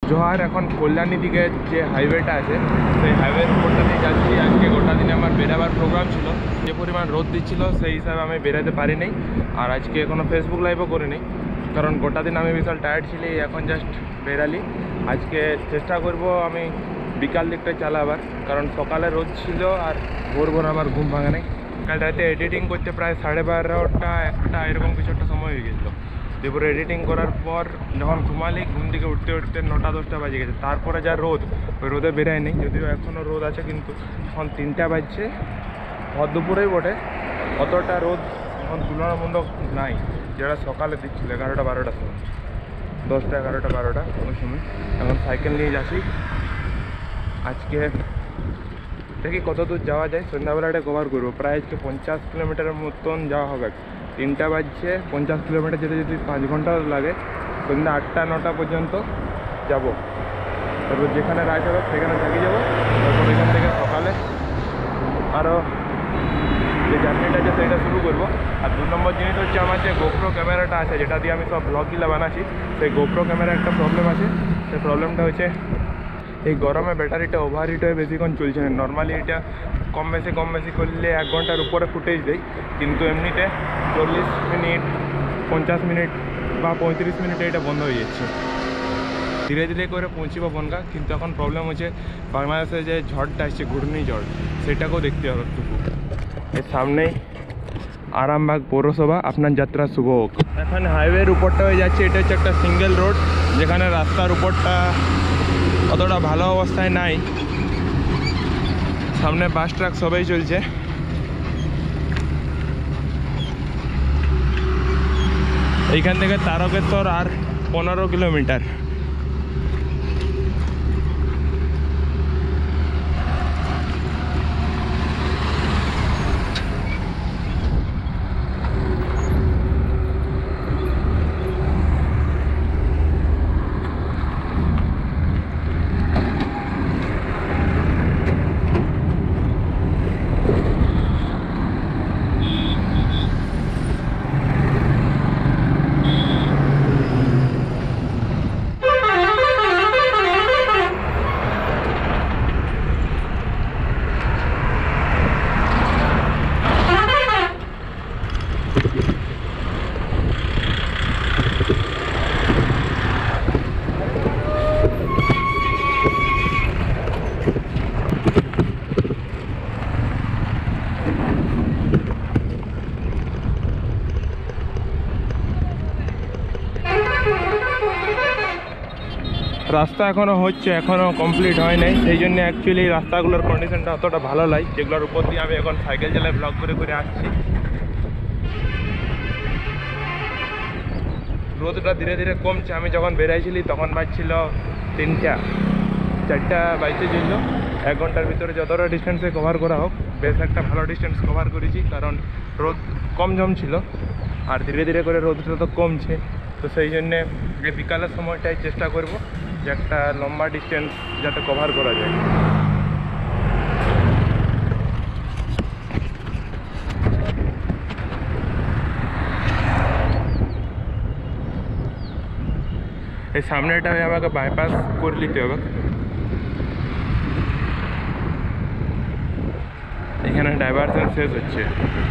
জোহার এখন কল্যাণী দিকে যে হাইওয়েটা আছে সেই হাইওয়ের উপরটা দিয়ে যাচ্ছি। আজকে গোটা দিনে আমার বেরাবার প্রোগ্রাম ছিল, যে পরিমাণ রোদ দিচ্ছিল সেই হিসাবে আমি বেরাতে পারিনি। আর আজকে কোনো ফেসবুক লাইভও করিনি, কারণ গোটা দিন আমি বিশাল টায়ার্ড ছিলি। এখন জাস্ট বেরালি। আজকে চেষ্টা করব আমি বিকাল দিকটা চালাবার, কারণ সকালে রোদ ছিল আর ভোর ভোর আমার ঘুম ভাঙে নেই। কাল রাতে এডিটিং করতে প্রায় 12:30টা 1টা এরকম কিছু একটা সময় হয়ে গেছিলো। দুপুরে এডিটিং করার পর যখন ঘুমালি, ঘুম থেকে উঠতে উঠতে 9টা-10টা বাজে গেছে। তারপরে যা রোদ, ওই রোদে বেরাই নেই, যদিও এখনও রোদ আছে, কিন্তু এখন 3টা বাজছে। ভর দুপুরেই বটে, অতটা রোদ এখন তুলনামূলক নাই যেটা সকালে দিচ্ছিল 11টা-12টার সময়, 10টা 11টা 12টা ওই সময়। এখন সাইকেল নিয়ে যাচ্ছি। আজকে দেখি কত দূর যাওয়া যায়, সন্ধ্যাবেলাটা কভার করবো। প্রায় আজকে 50 কিলোমিটারের মতন যাওয়া হবে। 3টা বাজছে, 50 কিলোমিটার যেতে যদি 5 ঘন্টা লাগে, সন্ধ্যা 8টা-9টা পর্যন্ত যাব। তারপর যেখানে রাইড হবে সেখানে থাকি যাবো। তারপর এখান থেকে সকালে আরও যে জার্নিটা আছে সেইটা শুরু করবো। আর 2 নম্বর জিনিস হচ্ছে আমার যে গোপ্রো ক্যামেরাটা আছে, যেটা দিয়ে আমি সব ব্লগগুলো বানাচ্ছি, সেই গোপ্রো ক্যামেরা একটা প্রবলেম আছে। সেই প্রবলেমটা হচ্ছে এই গরমে ব্যাটারিটা ওভারহিট হয়ে বেশিক্ষণ চলছে না। নর্মালি এটা কম বেশি করলে 1 ঘন্টার উপরে ফুটেজ দেয়, কিন্তু এমনিতে 40 মিনিট 50 মিনিট বা 35 মিনিটে এটা বন্ধ হয়ে যাচ্ছে। ধীরে ধীরে করে পৌঁছিব বনগা, কিন্তু এখন প্রবলেম হচ্ছে বাংলাদেশে যে ঝড়টা আসছে, ঘূর্ণিঝড়, সেটাকেও দেখতে হবে একটু। এর সামনেই আরামবাগ পৌরসভা। আপনার যাত্রা শুভ হোক। এখন হাইওয়ের উপরটা হয়ে যাচ্ছে, এটা হচ্ছে একটা সিঙ্গেল রোড, যেখানে রাস্তার উপরটা অতটা ভালো অবস্থায় নাই। সামনে বাস ট্রাক সবাই চলছে। এইখান থেকে তারকেশ্বর আর 15 কিলোমিটার। রাস্তা এখনও হচ্ছে, এখনও কমপ্লিট হয় নাই। সেই জন্য অ্যাকচুয়ালি রাস্তাগুলোর কন্ডিশনটা অতটা ভালো লাগে, যেগুলোর উপর দিয়ে আমি এখন সাইকেল চালায় ব্লগ করে করে আসছি। রোদটা ধীরে ধীরে কমছে। আমি যখন বেরাইছিলি তখন বাজছিল 3টা, 4টা বাজতে চলল। 1 ঘন্টার ভিতরে যতটা ডিস্টেন্সে কভার করা হোক, বেশ একটা ভালো ডিস্টেন্স কভার করেছি, কারণ রোদ কম জমছিল। আর ধীরে ধীরে করে রোদটা তো কমছে, তো সেই জন্যে বিকালের সময়টাই চেষ্টা করব যে একটা লম্বা ডিস্টেন্স যাতে কভার করা যায়। এই সামনেটা আমাকে বাইপাস করে নিতে হবে। এখানে ডাইভারশন শেষ হচ্ছে।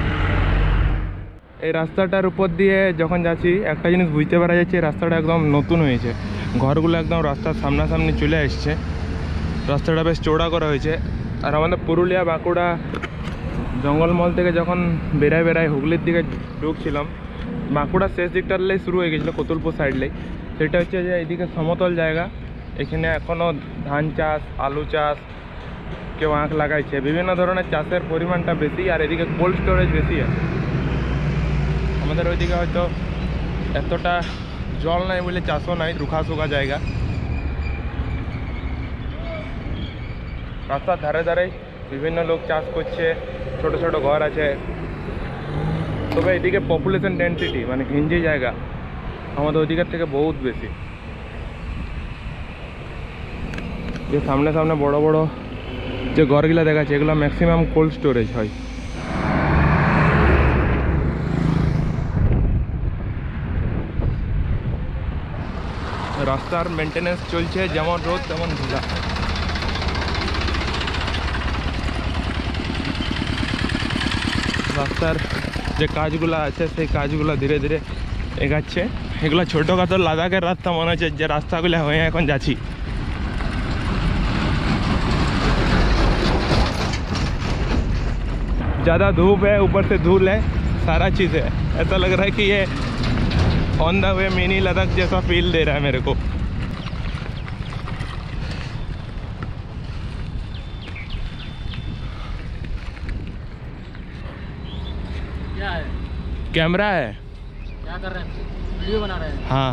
এই রাস্তাটার উপর দিয়ে যখন যাচ্ছি, একটা জিনিস বুঝতে পারা যাচ্ছে, রাস্তাটা একদম নতুন হয়েছে। ঘরগুলো একদম রাস্তার সামনাসামনি চলে আসছে। রাস্তাটা বেশ চওড়া করা হয়েছে। আর আমাদের পুরুলিয়া বাঁকুড়া জঙ্গলমহল থেকে যখন বেড়ায় হুগলির দিকে ঢুকছিলাম, বাঁকুড়ার শেষ দিকটারলেই শুরু হয়ে গেছিলো, কতুলপুর সাইডলেই। সেটা হচ্ছে যে এইদিকে সমতল জায়গা, এখানে এখনও ধান চাষ, আলু চাষ, কেউ আখ লাগাইছে, বিভিন্ন ধরনের চাষের পরিমাণটা বেশি। আর এদিকে কোল্ড স্টোরেজ বেশি আছে। আমাদের ওইদিকে হয়তো এতটা জল নাই বলে চাষও নাই, রুখা শুকা জায়গা। রাস্তার ধারে ধারে বিভিন্ন লোক চাষ করছে, ছোট ছোট ঘর আছে। তবে এদিকে পপুলেশন ডেন্সিটি মানে ঘিঞ্জি জায়গা আমাদের ওইদিকের থেকে বহুত বেশি। যে সামনে সামনে বড় বড় যে ঘরগুলো দেখাচ্ছে, এগুলো ম্যাক্সিমাম কোল্ড স্টোরেজ হয়। রাস্তার মেনটেনেন্স চলছে, যেমন রোদ তেমন ধুলা। রাস্তার যে কাজগুলো আছে সেই কাজগুলো ধীরে ধীরে এগাচ্ছে। এগুলো ছোটোখাটো লাদাখের রাস্তা মনে হচ্ছে, যে রাস্তাগুলো হয়ে এখন যাচ্ছি। ज़्यादा धूप है, ऊपर से धूल है, सारा चीज़ है। ऐसा लग रहा है कि ये on the way mini Ladakh जैसा फील दे रहा है मेरे को। क्या है? कैमरा है। क्या कर रहे हैं? वीडियो बना रहे हैं? हाँ।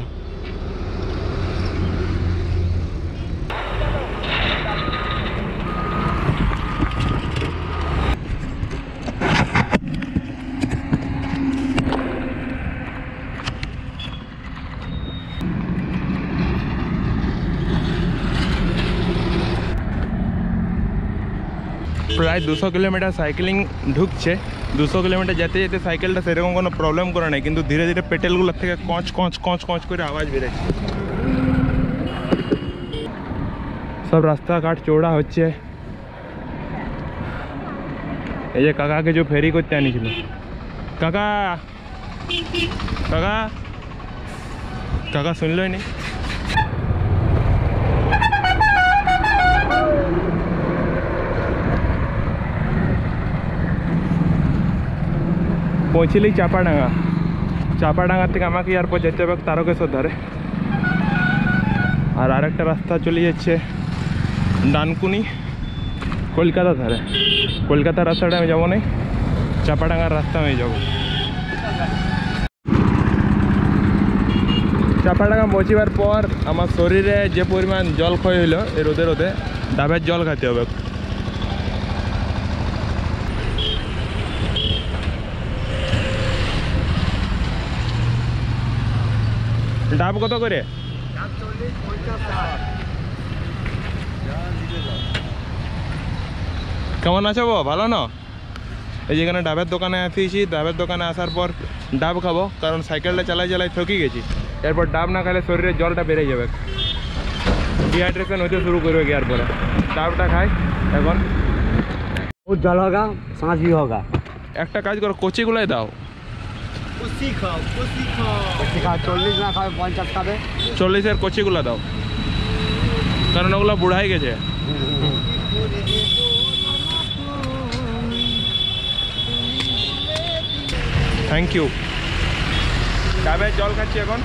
প্রায় 200 কিলোমিটার সাইকেলিং ঢুকছে। 200 কিলোমিটার যেতে যেতে সাইকেলটা সেরকম কোনো প্রবলেম করে নাই, কিন্তু ধীরে ধীরে পেটেলগুলোর থেকে কঁচ কঁচ কঁচ কঁচ করে আওয়াজ বেরোচ্ছে। সব রাস্তাঘাট চৌড়া হচ্ছে। এই যে কাকাকে যে ফেরি করতে আনিছিল, কাকা কাকা কাকা শুনলই নি। পৌঁছিলেই চাপাডাঙ্গা। চাপাডাঙ্গা থেকে আমাকে এয়ারপোর্ট যেতে হবে তারকেশ্বর ধারে। আর আরেকটা রাস্তা চলে যাচ্ছে ডানকুনি, কলকাতা ধারে। কলকাতার রাস্তাটা আমি যাবো না, চাপাডাঙ্গার রাস্তা আমি যাবো। চাপাডাঙ্গা পৌঁছিবার পর আমার শরীরে যে পরিমাণ জল ক্ষয় হইলো এই রোদে রোদে, ডাবের জল খেতে হবে। ডাব কত করে? কেমন আছো বো? ভালো না? এই যেখানে ডাবের দোকানে আসিয়েছি, ডাবের দোকানে আসার পর ডাব খাবো, কারণ সাইকেলটা চালাই চালাই থকি গেছি। এরপর ডাব না খেলে শরীরে জলটা বেড়ে যাবে, ডিহাইড্রেশন হতে শুরু করবে। গিয়ার পরে ডাবটা খাই এখন, बहुत जल होगा, सांस भी होगा। একটা কাজ করো, কচিগুলাই দাও। कुछ खाओ, कुछ खाओ। 40 ना खाओ, 50 खाবে। 40-এর কচিগুলো দাও, কারণ ওগুলো বুড়াই গেছে। Thank you. ডাবের জল খাচ্ছি এখন।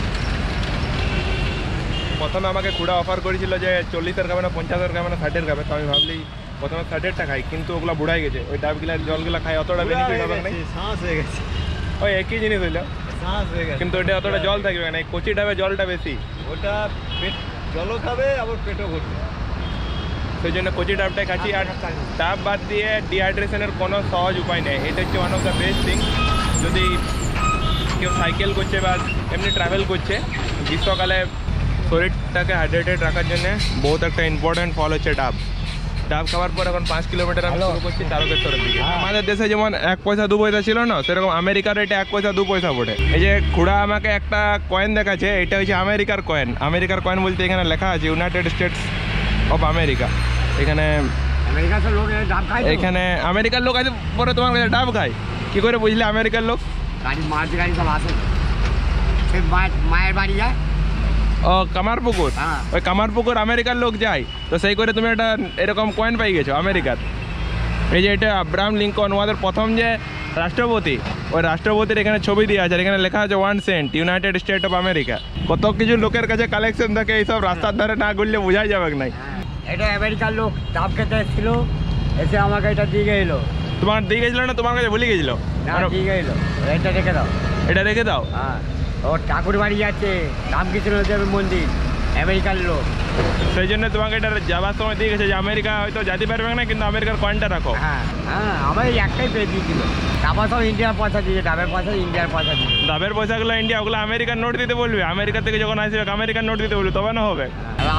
প্রথমে আমাকে খুঁড়া অফার করেছিল যে 40-এর খাবে না, 50-এর খাবে না, 60-এর খাবে। তো আমি ভাবলি প্রথমে 60-এরটা খাই, কিন্তু ওগুলো বুড়াই গেছে। ওই ডাবগুলার জলগুলো খাই অতটা বেনিফিট হবে না। सांस হয়ে গেছে। ওই একই জিনিস হইলো, सांस হয়ে গেছে, কিন্তু ওটা অতটা জল থাকবে না। এই কচি ডাবে জলটা বেশি, ওটা পেট জলও খাবে আবার পেটও ভরবে। সেই জন্য কচি ডাবটাই খাচ্ছি। আর ডাব বাদ দিয়ে ডিহাইড্রেশনের কোনো সহজ উপায় নেই। এটা হচ্ছে one of the best thing. যদি কেউ সাইকেল করছে বা এমনি ট্রাভেল করছে, গ্রীষ্মকালে শরীরটাকে হাইড্রেটেড রাখার জন্য বহুত একটা ইম্পর্টেন্ট ফল হচ্ছে ডাব। ডাব খাওয়ার পর এখন 5 কিলোমিটার আমি শুরু করছি তারকেশ্বরের দিকে। আমাদের দেশে যেমন 1 পয়সা 2 পয়সা ছিল না, সেরকম আমেরিকার এটা 1 পয়সা 2 পয়সা পড়ে। এই যে খুড়া আমাকে একটা কয়েন দেখাচ্ছে, এটা হচ্ছে আমেরিকার কয়েন। আমেরিকার কয়েন বলতে এখানে লেখা আছে ইউনাইটেড স্টেটস অফ আমেরিকা। এখানে আমেরিকার লোক ডাব খায়, এখানে আমেরিকার লোক আছে, পরে তোমার কাছে ডাব খায় কি করে বুঝলে আমেরিকার লোক? গাড়ি মারতে গাড়ি সব আসে, সে মায়ের বাড়ি যায়। ও কামারপুকুর, হ্যাঁ। ওই কামারপুকুর আমেরিকার লোক যায়, তো সেই করে তুমি একটা এরকম কয়েন পাই গেছো আমেরিকার। এই যে এটা আব্রাহাম লিঙ্কন, ওদের প্রথম যে রাষ্ট্রপতি, ওই রাষ্ট্রপতির এখানে ছবি দিয়ে আছে, এখানে লেখা আছে 1 cent united state of America. কত কিছু লোকের কাছে কালেকশন থাকে, এইসব রাস্তার ধারে না ঘুরলে বোঝাই যাবে নাই। এটা আমেরিকার লোক ডাব খেতে এসেছিল, এসে আমাকে এটা দিয়ে গেলো। তোমার দিয়ে গেছিল না, তোমার কাছে ভুলে গেছিল? না, দিয়ে গেলো। এটা রেখে দাও, এটা রেখে দাও। হ্যাঁ, ওর ঠাকুর বাড়ি আছে রামকৃষ্ণ দেব মন্দির, আমেরিকার লোক। সেই জন্য তোমাকে এটা যাবার সময় দিয়ে গেছে যে আমেরিকা হয়তো যেতে পারবে না, কিন্তু আমেরিকার কয়েনটা রাখো। হ্যাঁ হ্যাঁ, আমার এই একটাই পেয়ে দিয়েছিল। তারপর সব ইন্ডিয়ার পয়সা দিয়েছে, ডাবের পয়সা ইন্ডিয়ার পয়সা দিয়েছে। ডাবের পয়সাগুলো ইন্ডিয়া, ওগুলো আমেরিকার নোট দিতে বলবে। আমেরিকা থেকে যখন আসবে আমেরিকার নোট দিতে বলবে, তবে না হবে।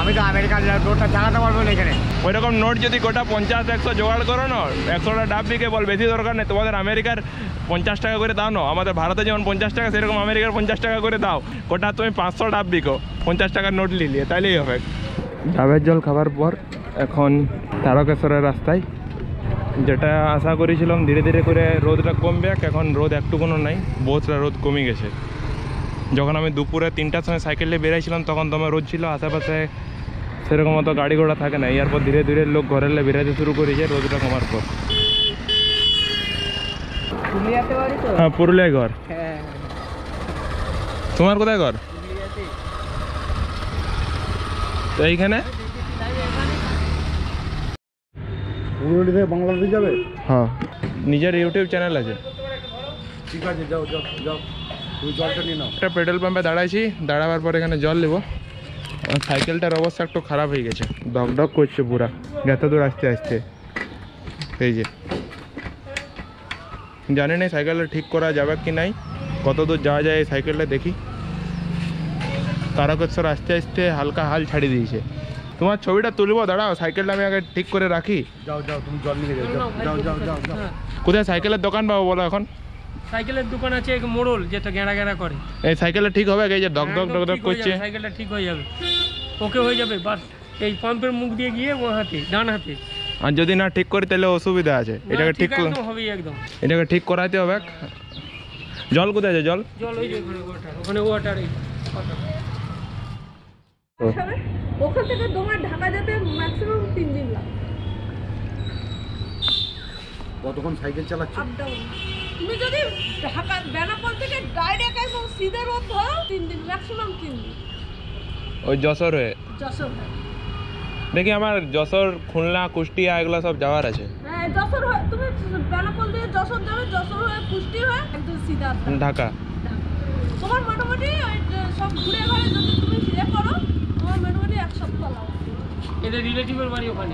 আমি তো আমেরিকার রোডটা চালাতে পারবো না এখানে। ওইরকম নোট যদি গোটা 50-100 জোগাড় করো না, 100টা ডাব বিকে বল, বেশি দরকার নেই। তোমাদের আমেরিকার 50 টাকা করে দাও না, আমাদের ভারতে যেমন 50 টাকা, সেরকম আমেরিকার 50 টাকা করে দাও। গোটা তুমি 500 ডাব বিকো, 50 টাকার নোট নিয়ে, তাইলেই হবে। ডাবের জল খাবার পর এখন তারকেশ্বরের রাস্তায়, যেটা আশা করেছিলাম ধীরে ধীরে করে রোদটা কমবে, এখন রোদ একটুকুনো নাই, বহুতটা রোদ কমে গেছে। যখন আমি দুপুরে 3টার সময় সাইকেল নিয়ে বেরিয়েছিলাম তখন তোমার রোদ ছিল, আশেপাশে সেরকম মতো গাড়ি ঘোড়া থাকে না। এরপর ধীরে ধীরে লোক ঘরের বেরোতে শুরু করেছে রোদটা কমার পর। হ্যাঁ, পুরুলিয়ায় ঘর। তোমার কোথায় ঘর? তো এইখানে বাংলাদেশ যাবে? হ্যাঁ, নিজের ইউটিউব চ্যানেল আছে। ঠিক আছে, যাও যাও যাও, তুমি জলটা নিয়ে নাও। একটা পেট্রোল পাম্পে দাঁড়াইছি, দাঁড়াবার পর এখানে জল নেবো। সাইকেলটার অবস্থা একটু খারাপ হয়ে গেছে, ডক ডক করছে পুরা, যত দূর আসতে আসতে। এই যে জানি না সাইকেলটা ঠিক করা যাবে কি নাই, কত দূর যাওয়া যায় এই সাইকেলটা দেখি। তারকেশ্বর আসতে আসতে হালকা হাল ছাড়ি দিয়েছে। তোমার ছবিটা তুলবো, দাঁড়াও, সাইকেলটা আমি আগে ঠিক করে রাখি। যাও যাও, তুমি জল নিয়ে যাও, যাও যাও যাও যাও। কোথায় সাইকেলের দোকান পাবো বলো এখন? সাইকেলের দোকান আছে এক মোড়ল, যেটা গেঁড়া গেঁড়া করে। এই সাইকেলটা ঠিক হবে? এই যে ডক ডক ডক ডক করছে, সাইকেলটা ঠিক হয়ে যাবে, ওকে হয়ে যাবে। বাস এই পাম্পের মুখ দিয়ে গিয়ে ও হাতে, ডান হাতে। আর যদি না ঠিক করি তাহলে অসুবিধা আছে। এটাকে ঠিক হবে একদম, এটাকে ঠিক করাইতে হবে। জল কোথায় আছে? জল জল ওই যে ওখানে ওয়াটার। ওখান থেকে তোমার ঢাকা যেতে ম্যাক্সিমাম 3 দিন লাগে। কতক্ষণ সাইকেল চালাচ্ছ? Up down. তুমি যদি ঢাকা বেনাপোল থেকে ডাইরেক্ট একদম সিধে রোড ধরো 3 দিন, ম্যাক্সিমাম 3 দিন। ওই যশোর হয়ে যশোর দেখি, আমার যশোর, খুলনা, কুষ্টিয়া এগুলো সব যাওয়ার আছে। হ্যাঁ, যশোর হয়, তুমি বেনাপোল দিয়ে যশোর যাবে, যশোর হয়ে কুষ্টি হয়ে একদম সিধা ঢাকা। তোমার মোটামুটি সব ঘুরে ঘুরে যদি তুমি ফিরে করো, তোমার মোটামুটি 1 সপ্তাহ লাগবে। এদের রিলেটিভের বাড়ি ওখানে।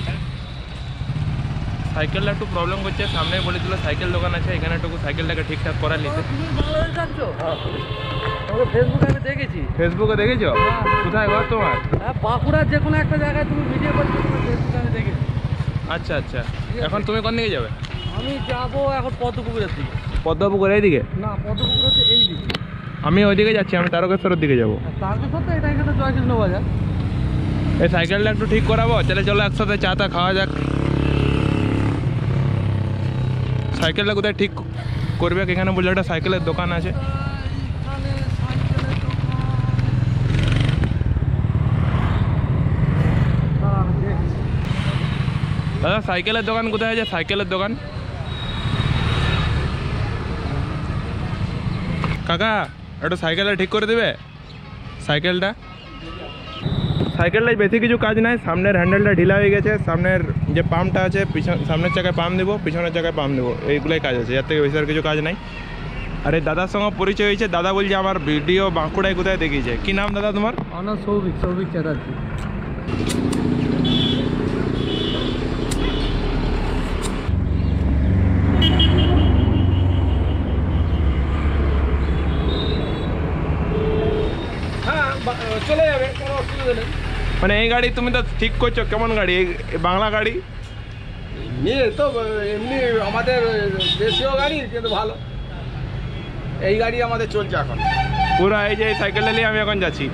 সাইকেলটা একটু প্রবলেম করছে, সামনে বলেছিল সাইকেল দোকান আছে, এখানে একটু সাইকেলটাকে ঠিকঠাক করা নিতে। তুমি বাংলাদেশ যাচ্ছ? তোমাকে ফেসবুকে আমি দেখেছি। ফেসবুকে দেখেছো? কোথায় ঘর তোমার? হ্যাঁ, বাঁকুড়ার যে কোনো একটা জায়গায় তুমি ভিডিও করছো, তোমার ফেসবুকে আমি দেখেছি। আচ্ছা আচ্ছা, এখন তুমি কোন দিকে যাবে? আমি যাবো এখন পদ্মপুকুরের দিকে। পদ্মপুকুর এই দিকে? না, পদ্মপুকুর হচ্ছে এই দিকে। আমি ওইদিকে যাচ্ছি, আমি তারকেশ্বরের দিকে যাবো। তারকেশ্বর তো এটা, এখানে জয়কৃষ্ণ বাজার। এই সাইকেলটা একটু ঠিক করাবো, চলে চলো একসাথে চা টা খাওয়া যাক। সাইকেলটা কোথায় ঠিক করবে? এখানে বললে একটা সাইকেলের দোকান আছে। দাদা, সাইকেলের দোকান কোথায় আছে? সাইকেলের দোকান কাকা, একটু সাইকেলটা ঠিক করে দেবে? সাইকেলটাই বেশি কিছু কাজ নাই, সামনের হ্যান্ডেলটা ঢিলা হয়ে গেছে, সামনের যে পাম্পটা আছে, সামনের চাকায় পাম্প দেবো, পিছনের চাকায় পাম্প দেবো, এইগুলোই কাজ আছে, এর থেকে বেশি আর কিছু কাজ নাই। আর এই দাদার সঙ্গে পরিচয় হয়েছে, দাদা বলছে আমার ভিডিও বাঁকুড়ায় কোথায় দেখিয়েছে। কি নাম দাদা তোমার? আমার সৌভিক, সৌভিক চ্যাটার্জি। হ্যাঁ, চলে যাবে, কোনো অসুবিধা নেই। মানে এই গাড়ি তুমি তো ঠিক করছো, কেমন গাড়ি? এই বাংলা গাড়ি? তো এমনি আমাদের দেশীয় গাড়ি, কিন্তু ভালো এই গাড়ি আমাদের চলছে এখন পুরো। এই যে এই সাইকেলটা নিয়ে আমি এখন যাচ্ছি,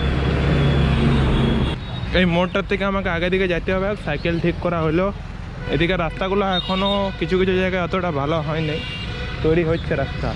এই মোড়টার থেকে আমাকে আগে দিকে যেতে হবে। সাইকেল ঠিক করা হলো, এদিকে রাস্তাগুলো এখনও কিছু কিছু জায়গায় অতটা ভালো হয়নি, তৈরি হচ্ছে রাস্তা।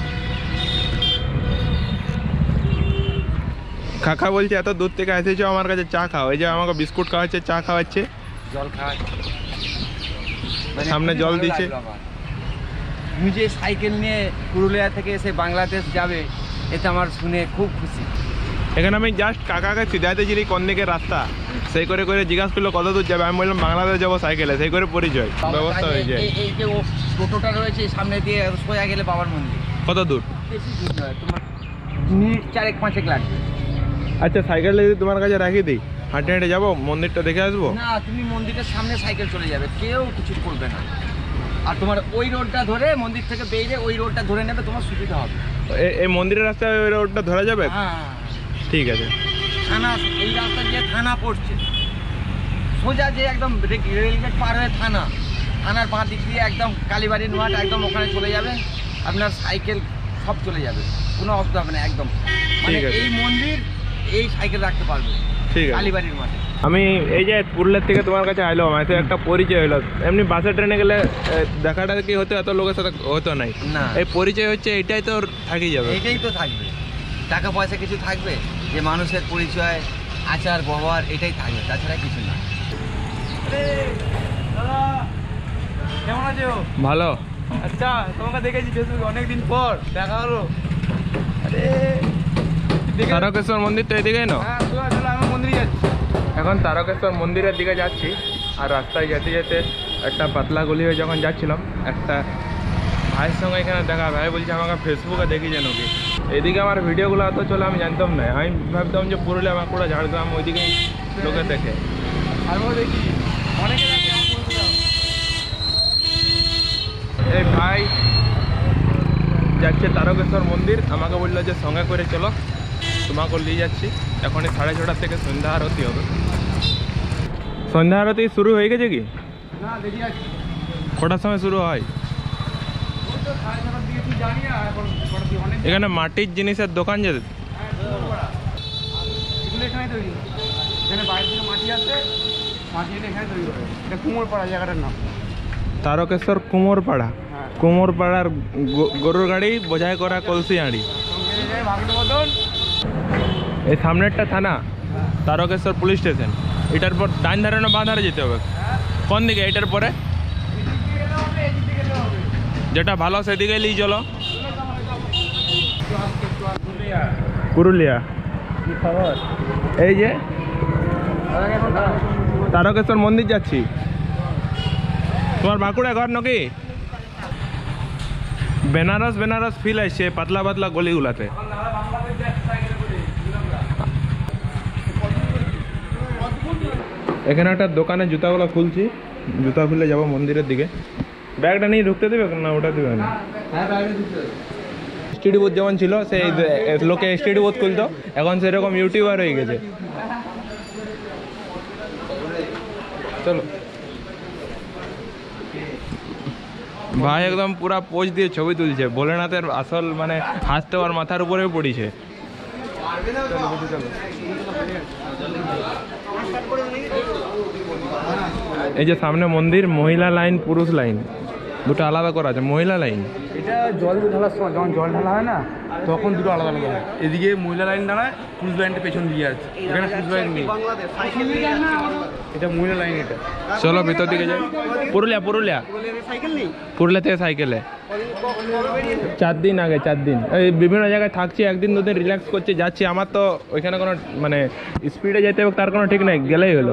কাকা বলছে এত দূর থেকে এসেছো আমার কাছে চা খাও, এই যে আমাকে বিস্কুট খাওয়াচ্ছে, চা খাওয়াচ্ছে, জল খাওয়াচ্ছে, সামনে জল দিচ্ছে। তুমি যে সাইকেল নিয়ে পুরুলিয়া থেকে এসে বাংলাদেশ যাবে, এতে আমার শুনে খুব খুশি। এখানে আমি জাস্ট কাকাকে সিধাইতেছিলি কোন দিকে রাস্তা, সেই করে করে জিজ্ঞাসা করলো কত দূর যাবে, আমি বললাম বাংলাদেশ যাবো সাইকেলে, সেই করে পরিচয় ব্যবস্থা হয়ে যায়। এই যে টোটোটা রয়েছে সামনে দিয়ে সোজা গেলে বাবার মন্দির। কত দূর? বেশি দূর নয়, তোমার মিনিট 4-5 লাগবে। আচ্ছা, সাইকেলটা যদি তোমার কাছে রাখি দিই, হাঁটে হেঁটে যাবো, মন্দিরটা দেখে আসবো? না, তুমি মন্দিরের সামনে সাইকেল চলে যাবে, কেউ কিছু করবে না। আর তোমার ওই রোডটা ধরে মন্দির থেকে বেরিয়ে ওই রোডটা ধরে নেবে, তোমার সুবিধা হবে। এই মন্দিরের রাস্তায় ওই রোডটা ধরা যাবে? হ্যাঁ, ঠিক আছে, থানা, এই রাস্তা দিয়ে থানা পড়ছে, সোজা যে একদম রেলগেট পার হয়ে থানার বাঁ দিক দিয়ে একদম কালীবাড়ির মাঠ, একদম ওখানে চলে যাবে, আপনার সাইকেল সব চলে যাবে, কোনো অসুবিধা হবে না একদম। মানে ঠিক আছে। এই মন্দির, এই সাইকেল রাখতে পারবে ঠিক আছে। কালীবাড়ির মাঠে। আমি এই যে পুরুলিয়ার থেকে তোমার কাছে আইলাম, এতে একটা পরিচয় হলো। এমনি বাসে ট্রেনে গেলে দেখাটা কি হতো, এত লোকের সাথে হতো নাই। না, এই পরিচয় হচ্ছে এটাই তো থাকি যাবে। এইটাই তো থাকবে, টাকা পয়সা কিছু থাকবে, যে মানুষের পরিচয়, আচার ব্যবহার, এটাই থাকবে, তাছাড়া কিছু না। কেমন আছো? ভালো। আচ্ছা, তোমাকে দেখেছি ফেসবুকে অনেকদিন পর দেখা হলো। আরে তারকেশ্বর মন্দির তো এদিকেই না? হ্যাঁ, চলো চলো, আমি মন্দিরে যাচ্ছি। এখন তারকেশ্বর মন্দিরের দিকে যাচ্ছি, আর রাস্তায় যেতে যেতে একটা পাতলা গলি হয়ে যখন যাচ্ছিলাম, একটা ভাইয়ের সঙ্গে এখানে দেখা। ভাই বলছে আমাকে ফেসবুকে দেখি যেন কি। এদিকে আমার ভিডিওগুলো অত চলে আমি জানতাম না। আমি ভাবতাম যে পুরুলিয়া, বাঁকুড়া, ঝাড়গ্রাম ওইদিকেই লোকে দেখে। আরও দেখি অনেকে দেখে, আমি বলতে দাও। এই ভাই যাচ্ছে তারকেশ্বর মন্দির, আমাকে বললো যে সঙ্গে করে চলো, তোমাকে নিয়ে যাচ্ছি। এখনই 6:30 থেকে সন্ধ্যা আরতি হবে। সন্ধ্যা আরতি শুরু হয়ে গেছে কি? না, দেখি আছি। কটার সময় শুরু হয়? ওই তো 7:30 দিকে, তুই জানি না এখন কটার দিকে, অনেক এখানে মাটির জিনিসের দোকান যে, এগুলো এখানে তৈরি, এখানে বাইরে থেকে মাটি আসে, মাটি এনে এখানে তৈরি করে। এটা কুমোরপাড়া জায়গাটার নাম। তারকেশ্বর কুমোরপাড়া। হ্যাঁ। কুমোরপাড়ার গরুর গাড়ি বোঝাই করা কলসি হাঁড়ি। সঙ্গে যায় ভাগের মতন। এই সামনেরটা থানা, তারকেশ্বর পুলিশ স্টেশন। এটার পর ডান ধারে না বাঁ ধারে যেতে হবে? কোন দিকে? এটার পরে যেটা ভালো সেদিকে নিয়ে চলো। পুরুলিয়া এই যে তারকেশ্বর মন্দির যাচ্ছি। তোমার বাঁকুড়া ঘর নাকি? বেনারস বেনারস ফিল আসছে পাতলা পাতলা গলিগুলাতে। এখানে একটা দোকানে জুতাগুলো খুলছি, জুতা খুলে যাবো মন্দিরের দিকে। ব্যাগটা নিয়ে ঢুকতে দেবে না? ওটা দেবে না? স্ট্রিট বুথ যেমন ছিল, সেই লোকে স্ট্রিট বুথ খুলতো, এখন সেরকম ইউটিউবার হয়ে গেছে। চলো ভাই একদম পুরা পোজ দিয়ে ছবি তুলছে। ভোলেনাথের আসল মানে হাসতে আর মাথার উপরেও পড়িছে। এই যে সামনে মন্দির, মহিলা লাইন পুরুষ লাইন দুটো আলাদা করা আছে। মহিলা লাইন এটা জল ঢালার সময়, যখন জল ঢালা হয় না, তখন দুটো আলাদা আলাদা হয়। এদিকে মহিলা লাইন দাঁড়ায়, পুরুষ লাইনটা পেছন দিয়ে আছে। এখানে পুরুষ লাইন নেই, এটা মহিলা লাইন। এটা চলো ভিতর দিকে যাই। পুরুলিয়া পুরুলিয়া পুরুলিয়া থেকে সাইকেলে 4 দিন আগে, 4 দিন এই বিভিন্ন জায়গায় থাকছি, 1 দিন 2 দিন রিল্যাক্স করছি, যাচ্ছি। আমার তো ওইখানে কোনো মানে স্পিডে যেতে হবে তার কোনো ঠিক নাই, গেলেই হলো।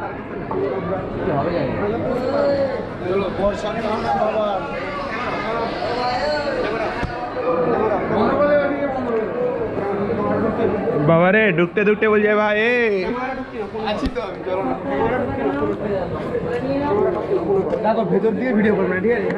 বাবারে ঢুকতে ঢুকতে বলছে ভাই ভেতর দিয়ে ভিডিও করবে, ঠিক আছে?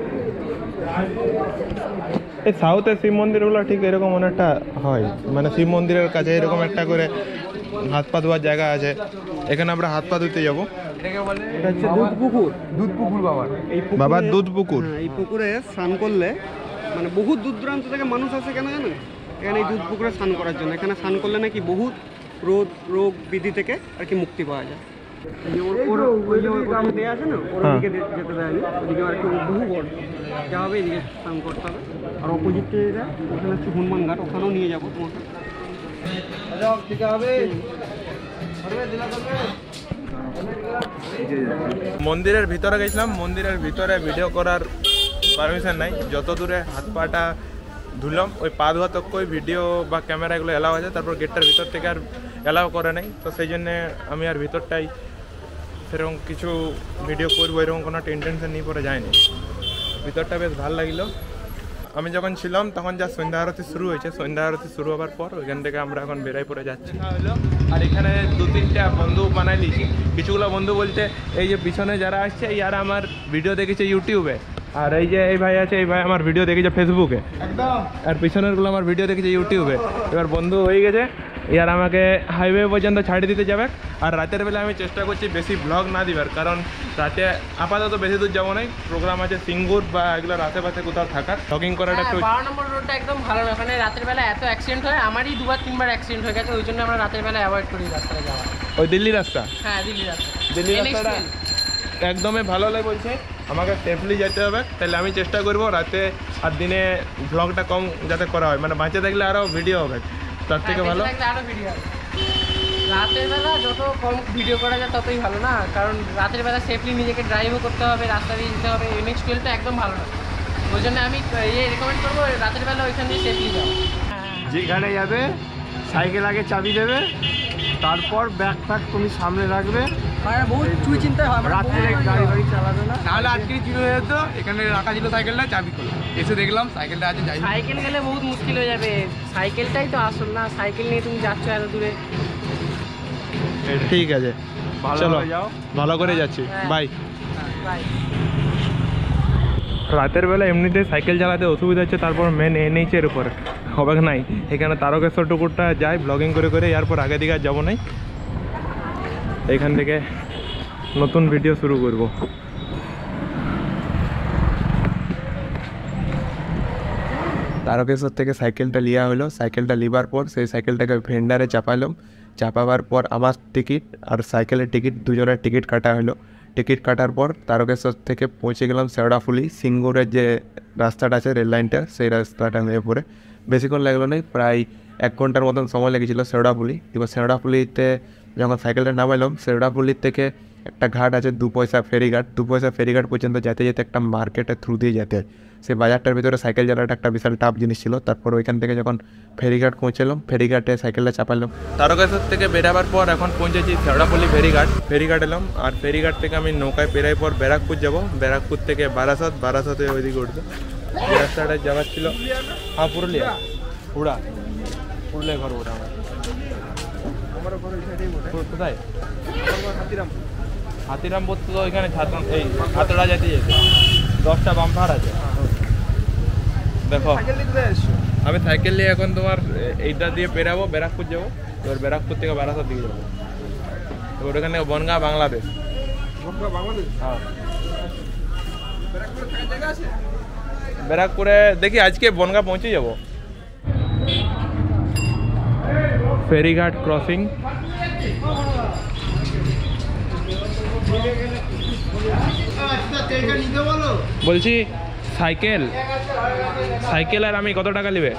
এই সাউথের শিব মন্দিরগুলো ঠিক এরকম অনেকটা হয়, মানে শিব মন্দিরের কাছে এরকম একটা করে হাত পা ধোয়ার জায়গা আছে। এখানে আমরা হাত পা ধুতে যাবো। এটা হচ্ছে দুধ পুকুর, দুধ পুকুর বাবার। এই বাবার দুধ পুকুর। এই পুকুরে স্নান করলে মানে বহুত দূর দূরান্ত থেকে মানুষ আসে, কেন জানেন? এখানে এই দুধ পুকুরে স্নান করার জন্য। এখানে স্নান করলে নাকি বহুত রোগ বিধি থেকে আর কি মুক্তি পাওয়া যায়। দেওয়া আছে না, ওর ওদিকে যেতে দেয়নি, ওদিকে আর একটু বহু বড় যা হবে, এদিকে স্নান করতে হবে। আর অপোজিটে এটা, ওখানে হচ্ছে হনুমান ঘাট, ওখানেও নিয়ে যাবো তোমাকে। ঠিক হবে। মন্দিরের ভিতরে গেছিলাম, মন্দিরের ভিতরে ভিডিও করার পারমিশন নাই। যত দূরে হাত পাটা ধুলাম, ওই পা ধোয়া তক ওই ভিডিও বা ক্যামেরা এগুলো অ্যালাউ আছে। তারপর গেটটার ভিতর থেকে আর অ্যালাউ করে নাই, তো সেই জন্যে আমি আর ভিতরটাই সেরকম কিছু ভিডিও করবো এরকম কোনো ইন্টেনশন নিয়ে পরে যায়নি। ভিতরটা বেশ ভালো লাগলো। আমি যখন ছিলাম তখন যা সন্ধ্যা আরতি শুরু হয়েছে, সন্ধ্যা আরতি শুরু হওয়ার পর ওইখান থেকে আমরা এখন বেরাই পড়ে যাচ্ছি। আর এখানে 2-3টা বন্ধু বানাই নিয়েছি। কিছুগুলো বন্ধু বলতে এই যে পিছনে যারা আসছে ইয়ারা আমার ভিডিও দেখেছে ইউটিউবে, আর এই যে এই ভাই আছে, এই ভাই আমার ভিডিও দেখেছে ফেসবুকে একদম, আর পিছনেরগুলো আমার ভিডিও দেখেছে ইউটিউবে। এবার বন্ধু হয়ে গেছে, এবার আমাকে হাইওয়ে পর্যন্ত ছাড়িয়ে দিতে যাবে। আর রাতের বেলা আমি চেষ্টা করছি বেশি ব্লগ না দিবার, কারণ রাতে আপাতত বেশি দূর যাবো নাই, প্রোগ্রাম আছে সিঙ্গুর বা এগুলোর আশেপাশে কোথাও থাকার, টকিং করাটা একটু। 12 নম্বর রোডটা একদম ভালো না, ওখানে রাতের বেলা এত অ্যাক্সিডেন্ট হয়, আমারই 2-3 অ্যাক্সিডেন্ট হয়ে গেছে, ওই জন্য আমরা রাতের বেলা অ্যাভয়েড করি রাস্তায় যাওয়া। ওই দিল্লি রাস্তা, হ্যাঁ দিল্লি রাস্তা, দিল্লি রাস্তাটা একদমই ভালো লাগে বলছে, আমাকে সেফলি যেতে হবে। তাহলে আমি চেষ্টা করবো রাতে আর দিনে ব্লগটা কম যাতে করা হয়, মানে বাঁচে থাকলে আরও ভিডিও হবে, তার থেকে ভালো আরও ভিডিও হবে। রাতের বেলা যত কম ভিডিও করা যায় ততই ভালো না, কারণ রাতের বেলা সেফলি নিজেকে ড্রাইভও করতে হবে, রাস্তা দিয়ে যেতে হবে, MX-12টা একদম ভালো না, ওই জন্য আমি রেকমেন্ড করবো রাতের বেলা ওইখান দিয়ে সেফলি যাও। যেখানে যাবে সাইকেল আগে চাবি দেবে, তারপর ব্যাগ ফ্যাগ তুমি সামনে রাখবে, বহুত চুই চিন্তা হয়, রাত্রে গাড়ি বাড়ি চালাবে না। নাহলে আজকেই চুরি হয়ে যেত, এখানে রাখা ছিল সাইকেলটা, চাবি করলাম, এসে দেখলাম সাইকেলটা আছে, যাই সাইকেল গেলে বহুত মুশকিল হয়ে যাবে, সাইকেলটাই তো আসল না, সাইকেল নিয়ে তুমি যাচ্ছ এত দূরে। ঠিক আছে, চলো ভালো করে যাচ্ছি, বাই। বাই। রাতের বেলা এমনিতে সাইকেল চালাতে অসুবিধা হচ্ছে, তারপর মেন NH-এর উপর হবে নাই, এখানে তারকেশ্বর টুকুরটা যাই ব্লগিং করে করে, এরপর আগে দিকে আর যাবো নাই, এইখান থেকে নতুন ভিডিও শুরু করব। তারকেশ্বর থেকে সাইকেলটা লিয়া হলো, সাইকেলটা লিবার পর সেই সাইকেলটাকে ভেন্ডারে চাপালাম, চাপাবার পর আমার টিকিট আর সাইকেলের টিকিট দুজনের টিকিট কাটা হলো। টিকিট কাটার পর তারকেশ্বর থেকে পৌঁছে গেলাম শেওড়াফুলি, সিঙ্গুরের যে রাস্তাটা আছে রেল লাইনটা, সেই রাস্তাটা নিয়ে পড়ে বেশিক্ষণ লাগলো না, প্রায় 1 ঘন্টার মতন সময় লেগেছিলো শেওড়াফুলি। এবার শেওড়াফুলিতে যখন সাইকেলটা নামাইলাম, শেওড়াফুলির থেকে একটা ঘাট আছে 2 পয়সা ফেরিঘাট, 2 পয়সা ফেরিঘাট পর্যন্ত যেতে যেতে একটা মার্কেটের থ্রু দিয়ে যেতে হয়, সেই বাজারটার ভিতরে সাইকেল চালাটা একটা বিশাল টাফ জিনিস ছিল। তারপর ওইখান থেকে যখন ফেরিঘাট পৌঁছলাম, ফেরিঘাটে সাইকেলটা চাপালাম। তারকেশ্বর থেকে বেরাবার পর এখন পৌঁছেছি শেওড়াফুলি ফেরিঘাট এলাম, আর ফেরিঘাট থেকে আমি নৌকায় পেরাই পর ব্যারাকপুর যাব, ব্যারাকপুর থেকে বারাসাতে ওইদিকে উঠবো। এই রাস্তাটা যাওয়ার ছিল পুরুলিয়া ঘর ওটা আমার ঘর ওই সাইডেই বলে। কোথায়? হাতিরামপুর তো ওইখানে এই হাতড়া যেতে 10টা বাম্পার আছে। দেখো আমি সাইকেল নিয়ে এখন তোমার এইটা দিয়ে বেরাবো, ব্যারাকপুর যাবো, এবার ব্যারাকপুর থেকে বারাসাত দিকে যাবো, এবার ওখানে বনগাঁ বাংলাদেশ। হ্যাঁ ব্যারাকপুরে দেখি আজকে বনগাঁ পৌঁছে যাবো। ফেরিঘাট ক্রসিং, বলছি সাইকেল আর আমি কত টাকা নেবে?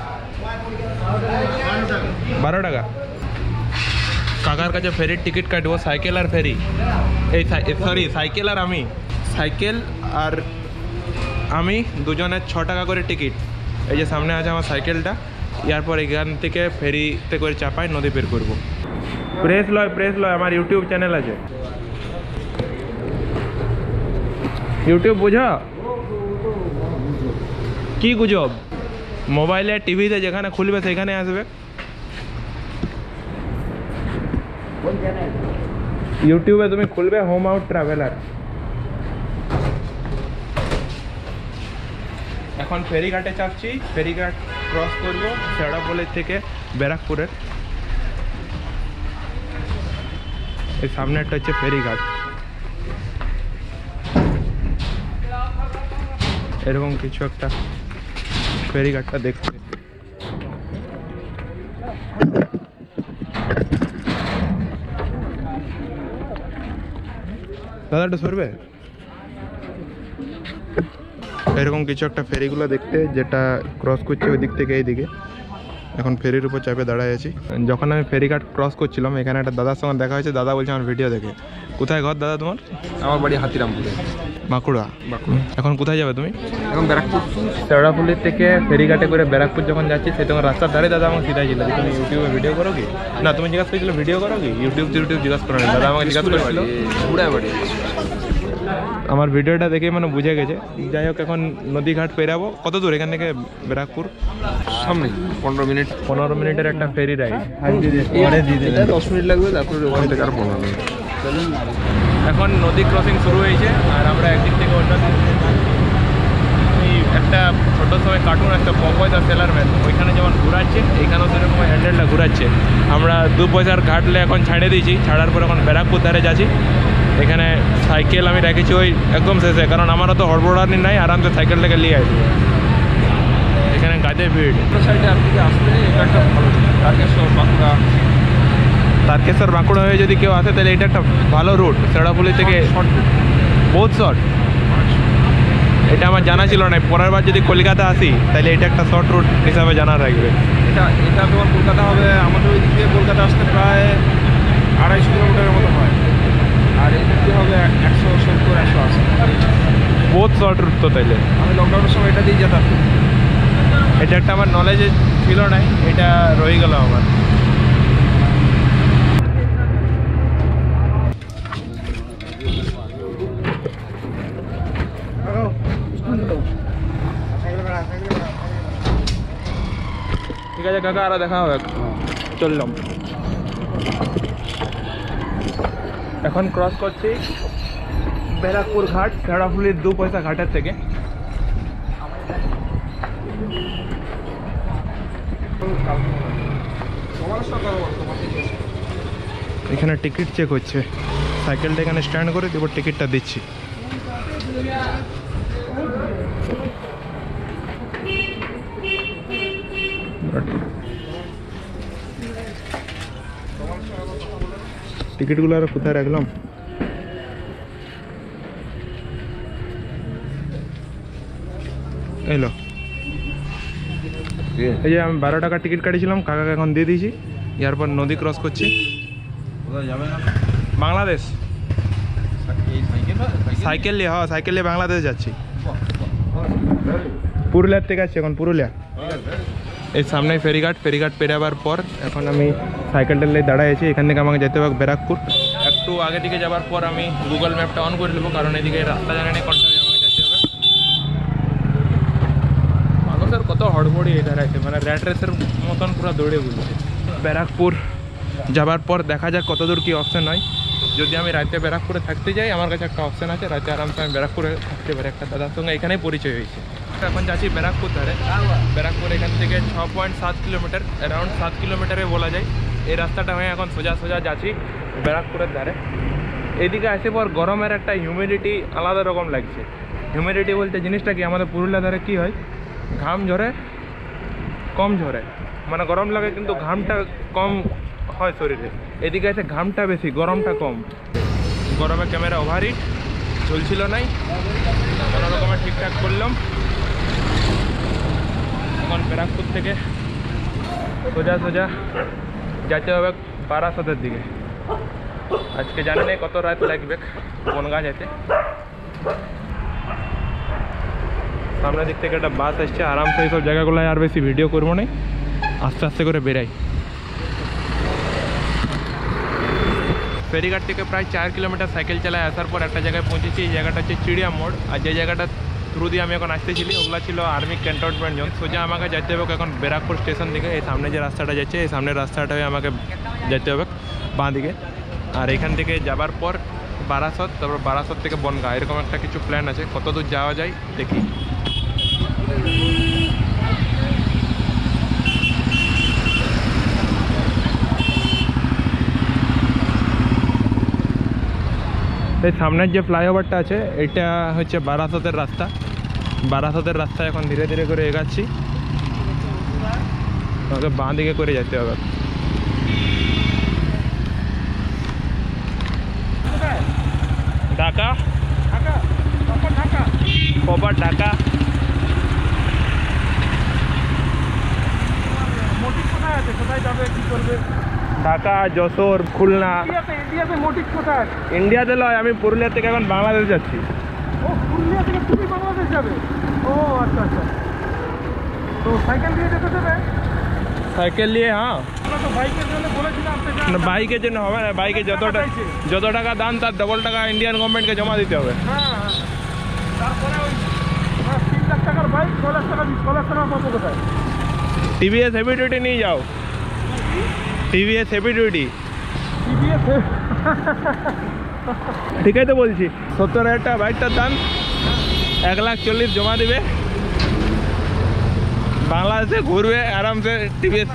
12 টাকা। কাকার কাছে ফেরির টিকিট কাটবো, সাইকেল আর ফেরি, সাইকেল আর আমি দুজনের 6 টাকা করে টিকিট। এই যে সামনে আছে আমার সাইকেলটা, এরপর এখান থেকে ফেরিতে করে চাপাই নদী পের করবো। প্রেস লয় আমার ইউটিউব চ্যানেল আছে, ইউটিউব বুঝা কি গুজব, মোবাইলে টিভিতে যেখানে খুলবে সেখানে আসবে। ইউটিউবে তুমি খুলবে হোম আউট ট্রাভেলার। এখন ফেরিঘাটে চাপছি, ফেরিঘাট ক্রস করবো শেওড়াফুলি থেকে ব্যারাকপুরের। এই সামনে একটা হচ্ছে ফেরিঘাট, এরকম কিছু একটা ফেরিঘাটটা দেখতে। দাদা একটু সরবে, এরকম কিছু একটা ফেরিগুলো দেখতে, যেটা ক্রস করছে ওই দিক থেকে এই দিকে। এখন ফেরির উপর চাপে দাঁড়ায় আছি। যখন আমি ফেরিঘাট ক্রস করছিলাম, এখানে একটা দাদার সঙ্গে দেখা হয়েছে, দাদা বলছে আমার ভিডিও দেখে। কোথায় ঘর দাদা তোমার? আমার বাড়ি হাতিরামপুরে, বাঁকুড়া। এখন কোথায় যাবে তুমি? এখন ব্যারাকপুর। শেওড়াফুলির থেকে ফেরিঘাটে করে ব্যারাকপুর যখন যাচ্ছি, সে তখন রাস্তার ধারে দাদা আমাকে সিধাই ছিল, তুমি ইউটিউবে ভিডিও করো কি না? তুমি জিজ্ঞাসা করেছিল ভিডিও করো কি? ইউটিউব জিজ্ঞাসা করো না, দাদা আমাকে জিজ্ঞাসা করেছিল। আমার ভিডিওটা দেখে মানে বুঝে গেছে। যাই হোক, এখন নদীঘাট পেরাবো। কত দূর এখান থেকে ব্যারাকপুর? সামনে 15 মিনিটের একটা ফেরি রাইড। 10 মিনিট লাগবে, তারপরে ওখান থেকে আর 15 মিনিট। এখন নদী ক্রসিং শুরু হয়েছে, আর আমরা একদিক থেকে অন্য দিক একটা ছোটো সময় কার্টুন একটা পপয় দ্য সেলার ম্যান, ওইখানে যেমন ঘুরাচ্ছে এইখানেও সেরকম হ্যান্ডেলটা ঘুরাচ্ছে। আমরা 2 পয়সার ঘাটলে এখন ছাড়িয়ে দিয়েছি, ছাড়ার পর এখন ব্যারাকপুর ধারে যাচ্ছি। এখানে সাইকেল আমি রেখেছি ওই একদম শেষে, কারণ আমারও তো হড়বড়ানি নাই, আরামসে সাইকেলটাকে নিয়ে আসবো। এখানে গাছে ভিড়। সাইডে আপনি আসলে এটা একটা ভালো তারকেশ্বর বাঁকুড়া, তারকেশ্বর বাঁকুড়া হয়ে যদি কেউ আসে তাহলে এটা একটা ভালো রুট। শেড়াফুলি থেকে শর্ট রুট, বহুত শর্ট, এটা আমার জানা ছিল না। পরের বার যদি কলকাতা আসি তাহলে এটা একটা শর্ট রুট হিসাবে জানা থাকবে। এটা তোমার কলকাতা হবে, আমাদের ওই দিক থেকে কলকাতা আসতে প্রায় 250 কিলোমিটারের মতো হয়, আর এই দিক দিয়ে হবে 170-180। বহুত শর্ট রুট তো তাইলে। আমি লকডাউনের সময় এটা দিয়ে যেতাম। এটা একটা আমার নলেজে ছিল না, এটা রয়ে গেল আমার। ঠিক আছে কাকা, আরো দেখা হবে, চললাম। এখন ক্রস করছি ব্যারাকপুর ঘাট, শেড়াফুলির 2 পয়সা ঘাটের থেকে। এখানে টিকিট চেক হচ্ছে, সাইকেলটা এখানে স্ট্যান্ড করে দেবো, টিকিটটা দিচ্ছি। টিকিটগুলো আর কোথায় রাখলাম? এলো, এই যে আমি 12 টাকার টিকিট কাটিয়েছিলাম, কাকাকে এখন দিয়ে দিয়েছি। এরপর নদী ক্রস করছি, বাংলাদেশ। সাইকেল নিয়ে, হ্যাঁ সাইকেল নিয়ে বাংলাদেশ যাচ্ছি। পুরুলিয়ার থেকে আসছি এখন, পুরুলিয়া। এই সামনে ফেরিঘাট, ফেরিঘাট পেরাবার পর এখন আমি সাইকেলটা নিয়ে দাঁড়াইছি। এখান থেকে আমাকে যেতে হবে ব্যারাকপুর। একটু আগে দিকে যাওয়ার পর আমি গুগল ম্যাপটা অন করে নেবো, কারণ এদিকে রাস্তা জানা নেই কোনটা আমাকে যেতে হবে। মানুষের কত হড়বড়ি এধারে আছে, মানে র্যাট রেসের মতন পুরো দৌড়ে বুঝছে। ব্যারাকপুর যাবার পর দেখা যাক কত দূর কী অপশন হয়। যদি আমি রাতে ব্যারাকপুরে থাকতে যাই, আমার কাছে একটা অপশন আছে, রাতে আরামসে আমি ব্যারাকপুরে থাকতে পারি। একটা দাদার সঙ্গে এখানেই পরিচয় হয়েছে। এখন যাচ্ছি ব্যারাকপুর ধারে। ব্যারাকপুর এখান থেকে 6.7 কিলোমিটার, অ্যারাউন্ড 7 কিলোমিটারে বলা যায়। এই রাস্তাটা হয়ে এখন সোজা সোজা যাচ্ছি ব্যারাকপুরের ধারে। এদিকে আসে পর গরমের একটা হিউমিডিটি আলাদা রকম লাগছে। হিউমিডিটি বলতে জিনিসটা কি, আমাদের পুরুলিয়া ধারে কী হয়, ঘাম ঝরে কম ঝরে, মানে গরম লাগে কিন্তু ঘামটা কম হয় শরীরে। এদিকে আছে ঘামটা বেশি, গরমটা কম। গরমে ক্যামেরা ওভারহিট চলছিল নাই, কোনো রকমের ঠিকঠাক করলাম। এখন ব্যারাকপুর থেকে সোজা সোজা যেতে হবে বারাসতের দিকে। আজকে জানি না কত রাত লাগবে বনগাঁ যেতে। সামনের দিক থেকে একটা বাস আসছে, আরামসে এইসব জায়গাগুলোয় আর বেশি ভিডিও করবো না, আস্তে আস্তে করে বেরাই। ফেরিঘাট থেকে প্রায় 4 কিলোমিটার সাইকেল চালায় আসার পর একটা জায়গায় পৌঁছেছি। এই জায়গাটা হচ্ছে চিড়িয়া মোড়, আর যে জায়গাটা থ্রু দিয়ে আমি এখন আসতেছিলি ওগুলো ছিল আর্মি ক্যান্টনমেন্ট জোন। সোজা আমাকে যেতে হবে এখন ব্যারাকপুর স্টেশন থেকে। এই সামনে যে রাস্তাটা যাচ্ছে, এই সামনের রাস্তাটাই আমাকে যেতে হবে বাঁ দিকে। আর এখান থেকে যাবার পর বারাসত, তারপর বারাসত থেকে বনগাঁ, এরকম একটা কিছু প্ল্যান আছে। কত দূর যাওয়া যায় দেখি। এই সামনের যে ফ্লাইওভারটা আছে এটা হচ্ছে বারাসতের রাস্তা। বারাসতের রাস্তা এখন ধীরে ধীরে করে এগাচ্ছি, আমাকে বাঁ দিকে করে যেতে হবে। ঢাকা, প্রপার ঢাকা। কোথায় যাবে, কি করবে? ঢাকা, যশোর, খুলনা। ইন্ডিয়াতে মোটিভ কোথায় আছে? ইন্ডিয়াতে নয়, আমি পুরুলিয়া থেকে এখন বাংলাদেশ যাচ্ছি। ও, পুরুলিয়া থেকে তুমি বাংলাদেশ যাবে? ও আচ্ছা আচ্ছা। তো সাইকেল দিয়ে যেতে দেবে? সাইকেল নিয়ে, হ্যাঁ। আমরা তো বাইকের জন্য বলেছিলাম। না, বাইকের জন্য হবে না, বাইকে যত টাকা দাম তার ডবল টাকা ইন্ডিয়ান গভর্নমেন্টকে জমা দিতে হবে। হ্যাঁ হ্যাঁ, তারপরে ওই 3 লাখ টাকার বাইক 6 লাখ টাকা 6 লাখ টাকা পাবো কোথায়? টিভিএস হেভি ডিউটি নিয়ে যাও, টিভিএস হেভি ডিউটি। ঠিক আছে তো বলছি, 70,000 টাকা বাইকটার দাম, 1,40,000 জমা দিবে, বাংলাদেশে ঘুরবে আরামসে টিভিএস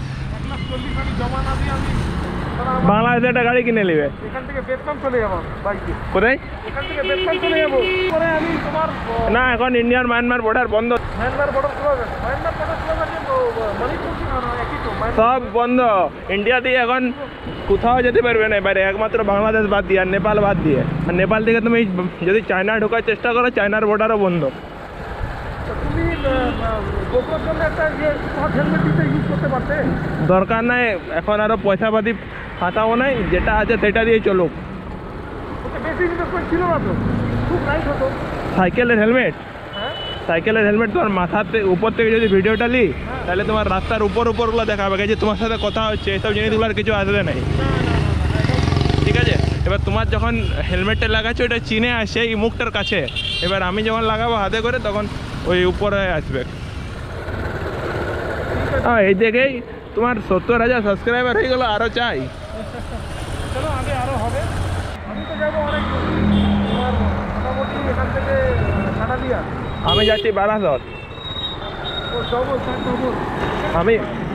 বাংলাদেশে একটা গাড়ি কিনে নেবে। এখান থেকে বেতন চলে যাবো বাইকে, কোথায়? এখান থেকে বেতন চলে যাবো। পরে আমি তোমার না, এখন ইন্ডিয়ান মায়ানমার বর্ডার বন্ধ, মায়ানমার বর্ডার খোলা যাবে। মায়ানমার বর্ডার খোলা যাবে, মণিপুর কি না একই তো। সব বন্ধ। ইন্ডিয়াতেই এখন কোথাও যেতে পারবে না এবারে, একমাত্র বাংলাদেশ বাদ দিয়ে আর নেপাল বাদ দিয়ে। আর নেপাল থেকে তুমি যদি চায়না ঢোকার চেষ্টা করো, চায়নার বর্ডারও বন্ধ। তুমি গোপ্রোর জন্য একটা স্মার্ট হেলমেট দিতে ইউজ করতে পারতে। দরকার নাই, এখন আরও পয়সাপাতি ফাঁসাও নাই, যেটা আছে সেটা দিয়ে চলুক। ওটা বেশি ইনভেস্টমেন্ট ছিল না তো, খুব রাইট হতো। সাইকেলের হেলমেট, হ্যাঁ সাইকেলের হেলমেট তোমার মাথাতে উপর থেকে যদি ভিডিওটা নি, তাহলে তোমার রাস্তার উপরগুলো দেখাবে যে তোমার সাথে কথা হচ্ছে, এইসব জিনিসগুলো আর কিছু আসবে নাই। ঠিক আছে, এবার তোমার যখন হেলমেটটা লাগাচ্ছে ওইটা চিনে আসে এই মুখটার কাছে, এবার আমি যখন লাগাবো হাতে করে তখন ওই উপরে আসবে। হ্যাঁ, এই দেখেই তোমার 70,000 সাবস্ক্রাইবার হয়ে গেলো, আরও চাই। চলো আগে আরও হবে। আমি তো যাবো অনেক দূর, তোমার মোটামুটি এখান থেকে কাটালিয়া। আমি যাচ্ছি বারাসত। ও ডবল, তার ডবল। আমি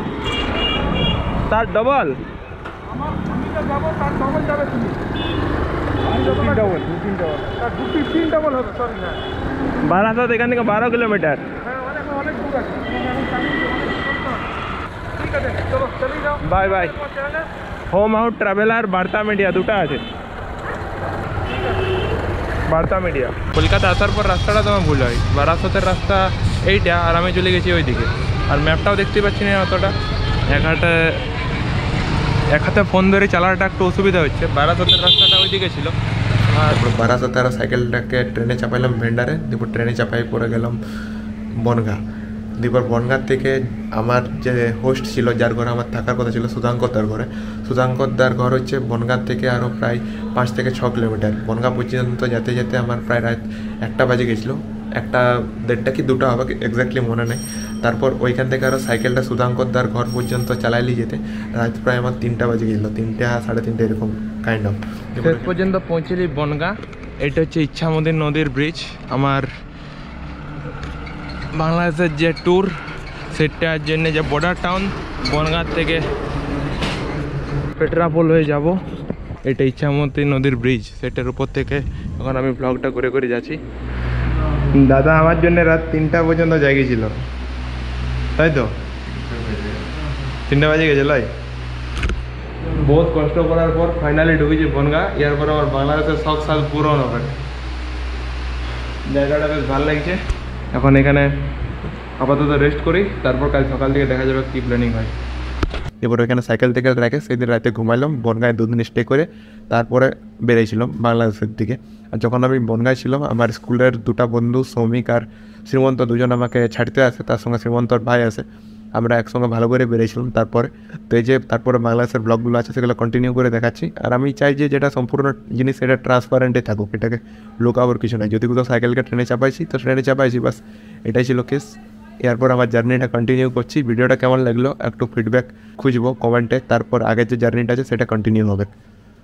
তার ডবল, আমি তো যাবো তার ডবল যাবে তুমি। ডবল, তার 2-3 ডবল হবে, সরি। হ্যাঁ বারাসত এখান থেকে 12 কিলোমিটার। হ্যাঁ, অনেক দূর আছে। আমি জানি যে অনেক দূর না। ঠিক আছে, চলো চলেই যাও। Bye bye. তোমার চ্যানেলে home out traveller Barta media দুটো আছে। বার্তা মিডিয়া। কলকাতা আসার পর রাস্তাটা তোমার ভুল হয়, বারাসতের রাস্তা এইটা, আর আমি চলে গেছি ওইদিকে। আর ম্যাপটাও দেখতে পাচ্ছি না অতটা, এক হাতে ফোন ধরে চালানোটা একটু অসুবিধা হচ্ছে। বারাসতের রাস্তাটা ওইদিকে ছিল। আর বারাসাতে আর সাইকেলটাকে ট্রেনে চাপাইলাম ভেন্ডারে, তারপর ট্রেনে চাপাই পরে গেলাম বনগাঁ। এবার বনগাঁ থেকে আমার যে হোস্ট ছিল, যার ঘরে আমার থাকার কথা ছিল, সুধাঙ্করদার ঘরে। সুধাঙ্করদার ঘর হচ্ছে বনগাঁ থেকে আরও প্রায় 5 থেকে 6 কিলোমিটার। বনগাঁ পর্যন্ত যেতে যেতে আমার প্রায় রাত 1টা বাজে গেছিলো, 1:30 কি 2টা হবে এক্স্যাক্টলি মনে নেই। তারপর ওইখান থেকে আরও সাইকেলটা সুধাঙ্করদার ঘর পর্যন্ত চালাইলি যেতে রাত প্রায় আমার 3টা বাজে গেছিলো, 3টা 3:30 এরকম কাইন্ড অফ। শেষ পর্যন্ত পৌঁছলি বনগাঁ। এটা হচ্ছে ইচ্ছামতি নদীর ব্রিজ। আমার বাংলাদেশের যে ট্যুর, সেটার জন্য যে বর্ডার টাউন বনগাঁ থেকে পেট্রাপোল হয়ে যাব। এটা ইচ্ছামতি নদীর ব্রিজ, সেটার উপর থেকে এখন আমি ব্লগটা করে করে যাচ্ছি। দাদা আমার জন্য রাত 3টা পর্যন্ত জাগিয়েছিল, তাই তো? 3টা বাজে গেছিল। বহুত কষ্ট করার পর ফাইনালি ঢুকেছি বনগাঁ। এরপর আমার বাংলাদেশের শখ সাজ পূরণ হবে। জায়গাটা বেশ ভালো লাগছে। এখন এখানে আপাতত রেস্ট করি, তারপর কাল সকাল থেকে দেখা যাবে কী প্ল্যানিং হয়। এবার ওইখানে সাইকেল থেকে রাখে, সেদিন রাতে ঘুমাইলাম। বনগাঁয় 2 দিন স্টে করে তারপরে বেরিয়েছিলাম বাংলাদেশের দিকে। আর যখন আমি বনগাঁয় ছিলাম, আমার স্কুলের 2টা বন্ধু সৌমিক আর শ্রীমন্ত, দুজন আমাকে ছাড়তে আসে, তার সঙ্গে শ্রীমন্তর ভাই আছে। আমরা একসঙ্গে ভালো করে বেরিয়েছিলাম। তারপরে তো এই যে তারপরে বাংলাদেশের ব্লগগুলো আছে সেগুলো কন্টিনিউ করে দেখাচ্ছি। আর আমি চাই যে যেটা সম্পূর্ণ জিনিস সেটা ট্রান্সপারেন্টে থাকুক, এটাকে লুকাবার কিছু নাই। যদি কোথাও সাইকেলকে ট্রেনে চাপাইছি তো ট্রেনে চাপাইছি, বাস এটাই ছিল কেস। এরপর আমার জার্নিটা কন্টিনিউ করছি। ভিডিওটা কেমন লাগলো একটু ফিডব্যাক খুঁজবো কমেন্টে, তারপর আগের যে জার্নিটা আছে সেটা কন্টিনিউ হবে।